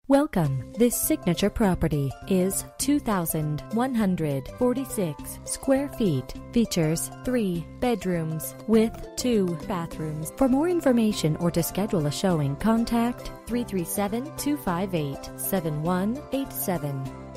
Welcome. This signature property is 2,146 square feet. Features 3 bedrooms with 2 bathrooms. For more information or to schedule a showing, contact 337-258-7187.